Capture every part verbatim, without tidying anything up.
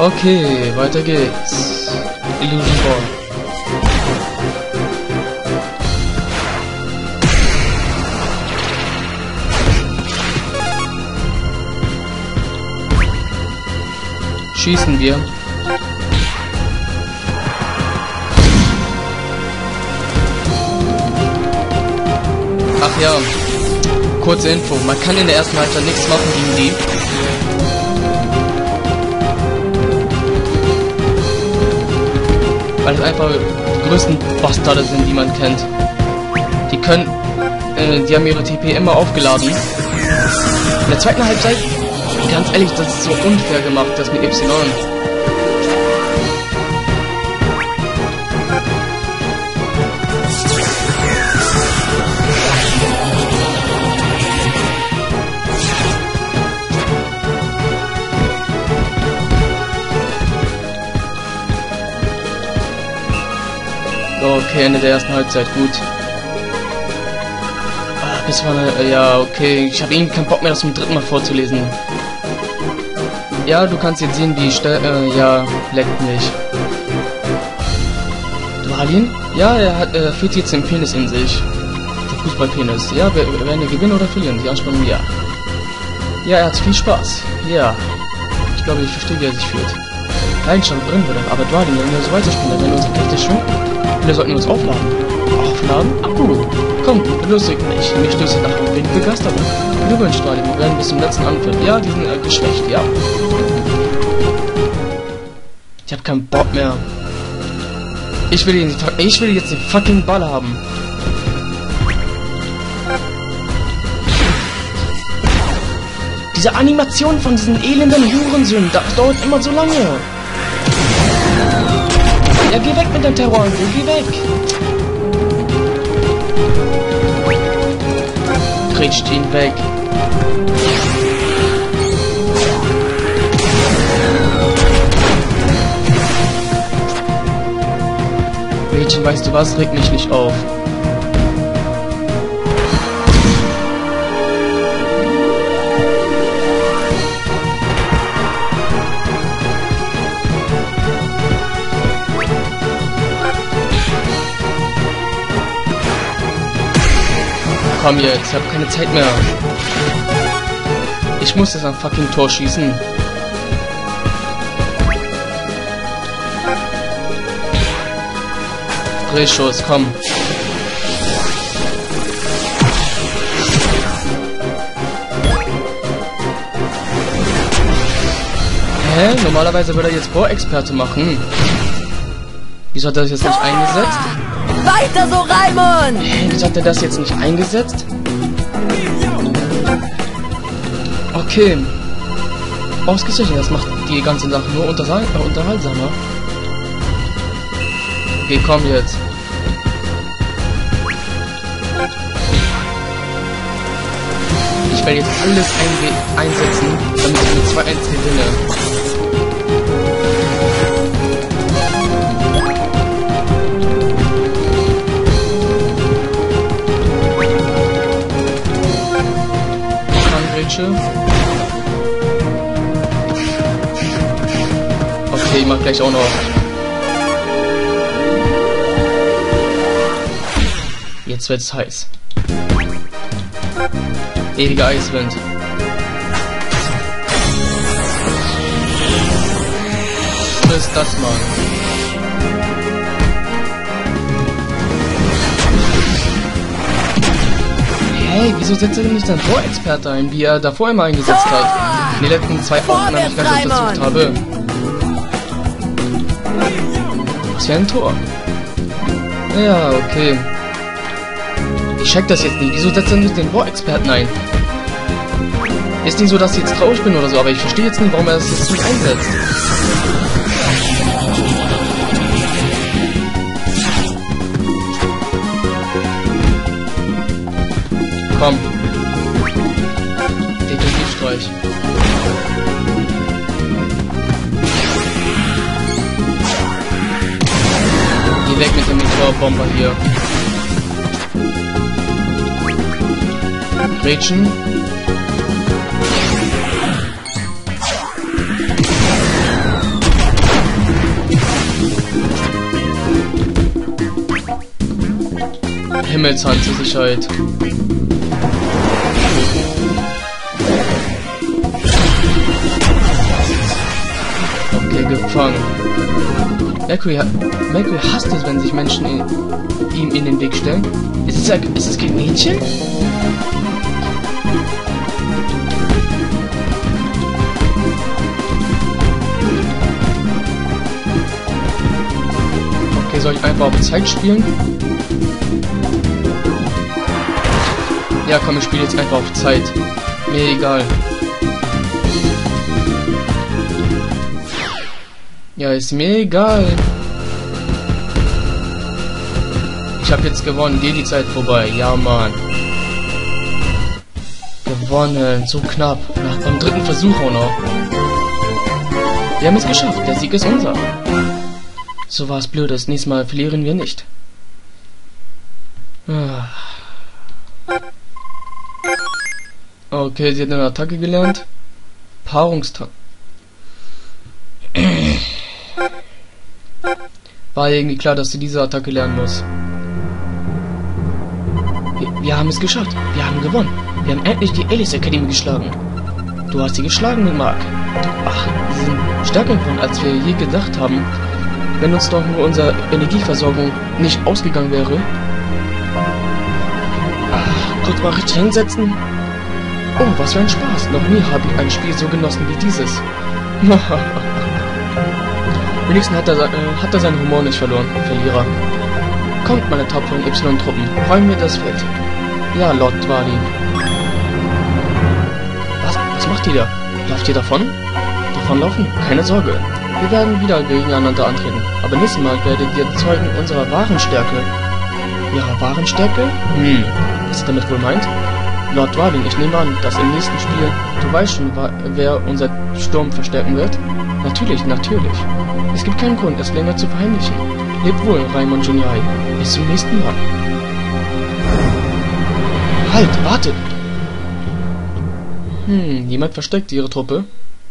Okay, weiter geht's. Illusion Ball. Schießen wir. Ach ja, kurze Info. Man kann in der ersten Halbzeit nichts machen gegen die. Weil es einfach die größten Bastarde sind, die man kennt. Die können, äh, die haben ihre T P immer aufgeladen. In der zweiten Halbzeit, ganz ehrlich, das ist so unfair gemacht, das mit Y. Okay, Ende der ersten Halbzeit, gut. Ach, bis war eine, ja, okay. Ich habe irgendwie keinen Bock mehr, das zum dritten Mal vorzulesen. Ja, du kannst jetzt sehen, wie Ste äh, ja, leckt mich. Dwalin? Ja, er hat, äh, fühlt jetzt den Penis in sich. Der Fußballpenis. Ja, wir, wir werden wir gewinnen oder verlieren? Die Anspannung, ja. Ja, er hat viel Spaß. Ja. Ich glaube, ich verstehe, wie er sich fühlt. Leidenschaft brennen würde, aber Dwalin, wenn wir so weiterspielen, dann werden unsere Kräfte schwimmen. Wir sollten uns aufladen. Aufladen? Akku. Komm, belustigt mich. Mich stößt nach dem Wind begeistert. Glückwunsch, Dwalin. Wir werden bis zum letzten Anpfiff. Ja, die sind äh, geschwächt, ja. Ich hab keinen Bock mehr. Ich will, den, ich will jetzt den fucking Ball haben. Diese Animation von diesen elenden Hurensöhnen, das dauert immer so lange. Ja, geh weg mit dem Terrorangriff, geh weg! Kretscht ihn weg. Mädchen, weißt du was? Reg mich nicht auf. Komm jetzt, ich habe keine Zeit mehr. Ich muss jetzt ein fucking Tor schießen. Drehschuss, komm. Hä? Normalerweise würde er jetzt Bohrexperte machen. Wieso hat er das jetzt nicht eingesetzt? Weiter so, Raimund! Hä, wieso hat er das jetzt nicht eingesetzt? Okay. Ausgezeichnet, das macht die ganze Sache nur unterhal äh, unterhaltsamer. Okay, komm jetzt. Ich werde jetzt alles einsetzen, damit ich mit zwei eins gewinne. Okay, ich mach gleich auch noch. Jetzt wird's heiß. Ewiger Eiswind. Was ist das, Mann? Hey, wieso setzt er denn nicht seinen Torexperte ein, wie er davor immer eingesetzt hat? In den letzten zwei Wochen, als ich ganz untersucht habe. Was für ein Tor? Ja, okay. Ich check das jetzt nicht. Wieso setzt er nicht den Torexperten ein? Ist nicht so, dass ich jetzt traurig bin oder so, aber ich verstehe jetzt nicht, warum er das jetzt nicht einsetzt. Komm. Defensivstreich. Geh weg mit dem Meteorbomber hier. Gretchen. Himmelshand zur Sicherheit. Okay, gefangen. Mercury, Mercury hasst es, wenn sich Menschen in, ihm in den Weg stellen. Ist es, ist es kein Mädchen? Okay, soll ich einfach auf Zeit spielen? Ja, komm, ich spiele jetzt einfach auf Zeit. Mir egal. Ja, ist mir egal. Ich habe jetzt gewonnen. Geht die Zeit vorbei. Ja, Mann. Gewonnen. So knapp. Nach beim dritten Versuch auch noch. Wir haben es geschafft. Der Sieg ist unser. So war es blöd. Das nächste Mal verlieren wir nicht. Ah. Okay, sie hat eine Attacke gelernt. Paarungstag. War irgendwie klar, dass sie diese Attacke lernen muss. Wir, wir haben es geschafft. Wir haben gewonnen. Wir haben endlich die Alice Academy geschlagen. Du hast sie geschlagen, Mark. Ach, sie sind stärker geworden, als wir je gedacht haben. Wenn uns doch nur unsere Energieversorgung nicht ausgegangen wäre. Ach, kurz mal richtig hinsetzen. Oh, was für ein Spaß. Noch nie habe ich ein Spiel so genossen wie dieses. Wenigstens hat er, äh, hat er seinen Humor nicht verloren, Verlierer. Kommt, meine tapferen Y-Truppen, räumen wir das Feld. Ja, Lord Dwalin. Was? Was macht ihr da? Lauft ihr davon? Davonlaufen? Keine Sorge. Wir werden wieder gegeneinander antreten. Aber nächstes Mal werdet ihr Zeugen unserer wahren Stärke. Ihrer wahren Stärke? Hm, was ihr damit wohl meint? Lord Dwalin, ich nehme an, dass im nächsten Spiel, du weißt schon, wer unser Sturm verstärken wird? Natürlich, natürlich. Es gibt keinen Grund, es länger zu verheimlichen. Lebt wohl, Raimon Junior High. Bis zum nächsten Mal. Halt, wartet! Hm, jemand versteckt ihre Truppe.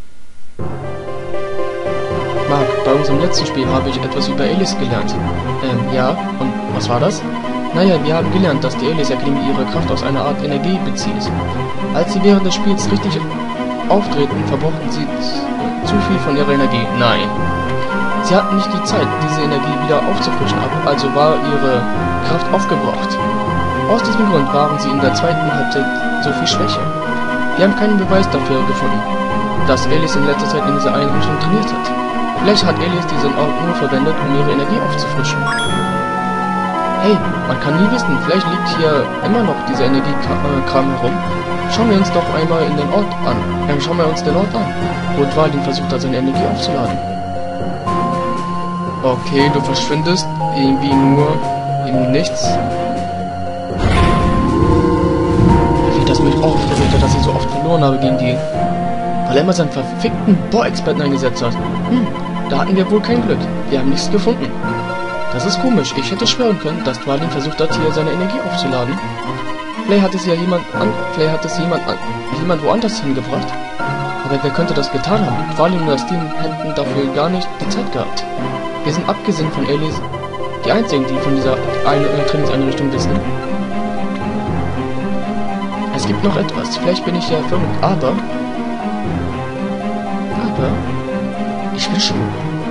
Mark, bei unserem letzten Spiel habe ich etwas über Alice gelernt. Ähm, ja, und was war das? Naja, wir haben gelernt, dass die Alice Academy ihre Kraft aus einer Art Energie bezieht. Als sie während des Spiels richtig auftreten, verbrauchten sie zu viel von ihrer Energie. Nein. Sie hatten nicht die Zeit, diese Energie wieder aufzufrischen, also war ihre Kraft aufgebraucht. Aus diesem Grund waren sie in der zweiten Halbzeit so viel schwächer. Wir haben keinen Beweis dafür gefunden, dass Alice in letzter Zeit in dieser Einrichtung trainiert hat. Vielleicht hat Alice diesen Ort nur verwendet, um ihre Energie aufzufrischen. Hey, man kann nie wissen, vielleicht liegt hier immer noch dieser Energiekram herum. Schauen wir uns doch einmal in den Ort an. Ja, schauen wir uns den Ort an, wo Dwalin versucht hat, seine Energie aufzuladen. Okay, du verschwindest irgendwie nur in nichts. Wie das mich aufgeregt, dass ich so oft verloren habe gegen die. Weil er immer seinen verfickten Bohr-Experten eingesetzt hat. Hm, da hatten wir wohl kein Glück. Wir haben nichts gefunden. Das ist komisch. Ich hätte schwören können, dass Dwalin versucht hat, hier seine Energie aufzuladen. Vielleicht hat es ja jemand an, vielleicht hat es jemand an, jemand woanders hingebracht. Aber wer könnte das getan haben? Dwalin und das Team hätten dafür gar nicht die Zeit gehabt. Wir sind abgesehen von Alice die einzigen, die von dieser eine, äh, Trainingseinrichtung wissen. Es gibt noch etwas. Vielleicht bin ich ja verrückt, aber... Aber... Ich will schon.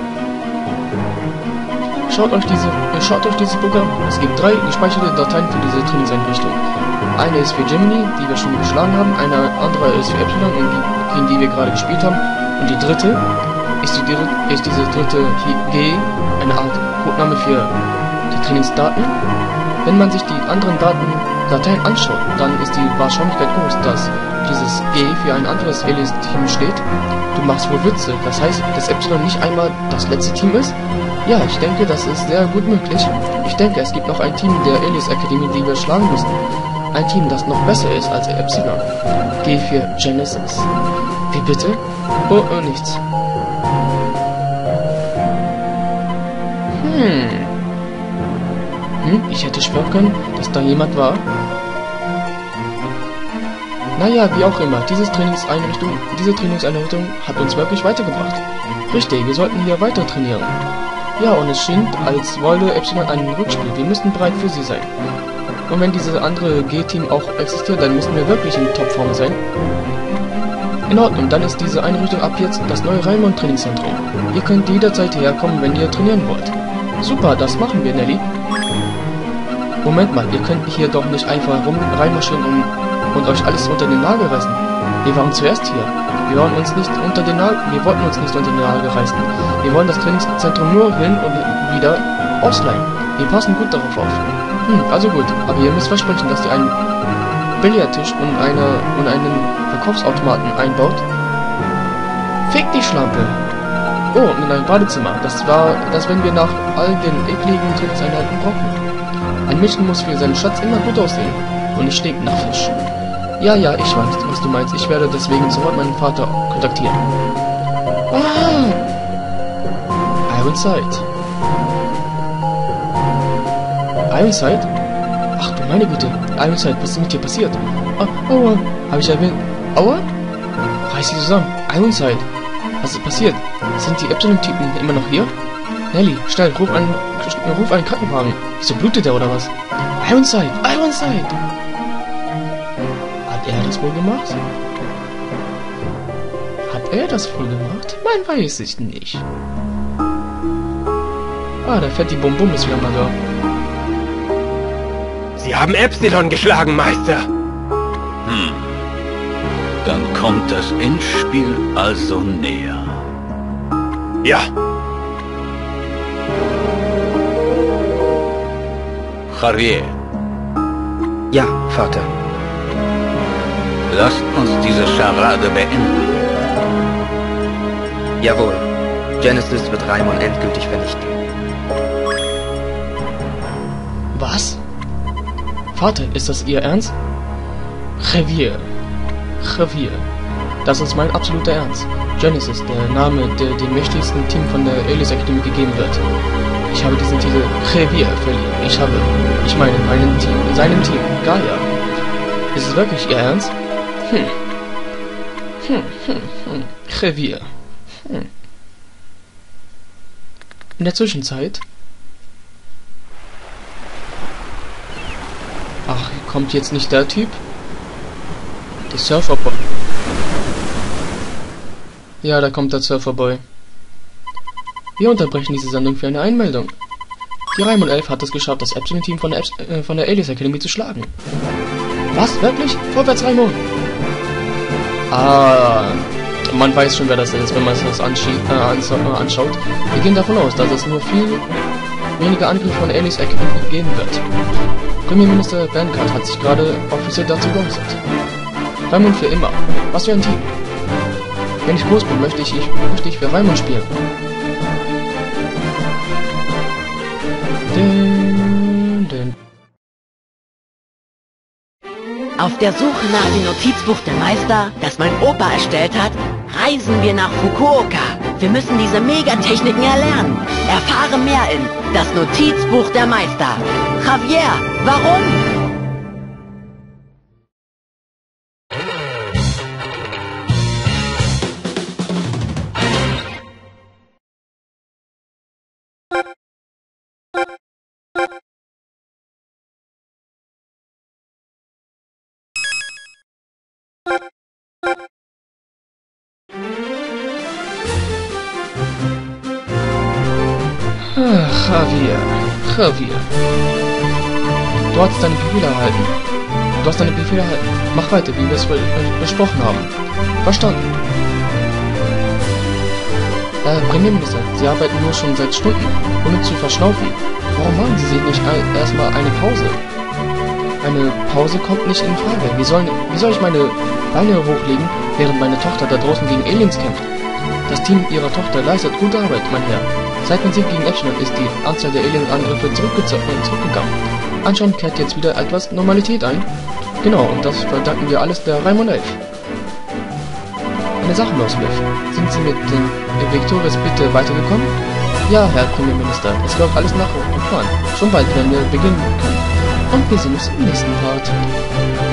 Schaut euch diese, äh, schaut euch dieses Programm an. Es gibt drei gespeicherte Dateien für diese Trainingseinrichtung. Eine ist für Gemini, die wir schon geschlagen haben, eine andere ist für Epsilon, gegen die wir gerade gespielt haben, und die dritte ist, die, ist diese dritte G, eine Art Codename für die Trainingsdaten. Wenn man sich die anderen Daten, Dateien anschaut, dann ist die Wahrscheinlichkeit groß, dass dieses G für ein anderes Alice-Team steht. Du machst wohl Witze, das heißt, dass Epsilon nicht einmal das letzte Team ist? Ja, ich denke, das ist sehr gut möglich. Ich denke, es gibt noch ein Team der Alice Academy, die wir schlagen müssen. Ein Team, das noch besser ist als Epsilon. G für Genesis. Wie bitte? Oh, oh, nichts. Hm. Hm, ich hätte schwören können, dass da jemand war. Naja, wie auch immer, dieses Trainingseinrichtung, diese Trainingseinrichtung hat uns wirklich weitergebracht. Richtig, wir sollten hier weiter trainieren. Ja, und es schien, als wollte Epsilon einen Rückspiel. Wir müssten bereit für sie sein. Und wenn diese andere G-Team auch existiert, dann müssen wir wirklich in Topform sein. In Ordnung, dann ist diese Einrichtung ab jetzt das neue Raimund Trainingszentrum. Ihr könnt jederzeit herkommen, wenn ihr trainieren wollt. Super, das machen wir, Nelly. Moment mal, ihr könnt hier doch nicht einfach rum reinmarschieren und, und euch alles unter den Nagel reißen. Wir waren zuerst hier. Wir wollen uns nicht unter den Nagel, wir wollten uns nicht unter den Nagel reißen. Wir wollen das Trainingszentrum nur hin und wieder ausleihen. Wir passen gut darauf auf. Hm, also gut, aber ihr müsst versprechen, dass ihr einen Billardtisch und, eine, und einen Verkaufsautomaten einbaut. Fick die Schlampe! Oh, und in ein Badezimmer. Das war, das wenn wir nach all den ekligen Trainingseinheiten brauchen. Ein Mädchen muss für seinen Schatz immer gut aussehen. Und ich stinkt nach Fisch. Ja, ja, ich weiß, was du meinst. Ich werde deswegen sofort meinen Vater kontaktieren. Ah! Ironside. Ironside? Ach du meine Güte. Ironside, was ist mit dir passiert? Oh, aua. Habe ich erwähnt? Aua? Reiß sie zusammen. Ironside. Was ist passiert? Sind die Epsilon-Typen immer noch hier? Nelly, schnell, ruf einen, ruf einen Krankenwagen. Wieso blutet er oder was? Ironside! Ironside! Hat er das wohl gemacht? Hat er das wohl gemacht? Man weiß es nicht. Ah, der fette Bum-Bum ist wieder mal da. Sie haben Epsilon geschlagen, Meister. Hm. Dann kommt das Endspiel also näher. Ja. Javier, Ja, Vater. lasst uns diese Scharade beenden. Jawohl. Genesis wird Raimund endgültig vernichten. Was? Vater, ist das Ihr Ernst? Javier. Javier. Das ist mein absoluter Ernst. Genesis, der Name, der dem mächtigsten Team von der Alias Academy gegeben wird. Ich habe diesen Titel Javier verliehen. Ich habe, ich meine, meinem Team, seinem Team, Gaia. Ist es wirklich Ihr Ernst? Hm. Hm, hm, hm. Javier. Hm. In der Zwischenzeit... Ach, kommt jetzt nicht der Typ? Der Surferboy. Ja, da kommt der Surferboy. Wir unterbrechen diese Sendung für eine Einmeldung. Die Raimund elf hat es geschafft, das Epsilon-Team von, äh, von der Alias Academy zu schlagen. Was? Wirklich? Vorwärts, Raimund! Ah, man weiß schon, wer das ist, wenn man es äh, anschaut. Wir gehen davon aus, dass es nur viel weniger Angriffe von der Alias Academy geben wird. Premierminister Bancard hat sich gerade offiziell dazu geäußert. Raimund für immer. Was für ein Team. Wenn ich groß bin, möchte ich, ich, möchte ich für Raimund spielen. Dün, dün. Auf der Suche nach dem Notizbuch der Meister, das mein Opa erstellt hat, reisen wir nach Fukuoka. Wir müssen diese Megatechniken erlernen. Erfahre mehr in Das Notizbuch der Meister. Javier, warum? Ach, Javier. Javier. Du hast deine Befehle erhalten. Du hast deine Befehle erhalten. Mach weiter, wie wir es besprochen haben. Verstanden. Herr Premierminister, Sie arbeiten nur schon seit Stunden, ohne zu verschnaufen. Warum machen Sie sich nicht erstmal eine Pause? Eine Pause kommt nicht in Frage. Wie, sollen, wie soll ich meine Beine hochlegen, während meine Tochter da draußen gegen Aliens kämpft? Das Team Ihrer Tochter leistet gute Arbeit, mein Herr. Seit dem Sieg gegen Epsilon ist die Anzahl der Alien-Angriffe zurückgegangen. Anscheinend kehrt jetzt wieder etwas Normalität ein. Genau, und das verdanken wir alles der Raimund elf. Eine Sache, Losliff. Sind Sie mit den Victorious bitte weitergekommen? Ja, Herr Premierminister, es läuft alles nach Plan. Schon bald werden wir beginnen können. Und wir sehen uns im nächsten Part.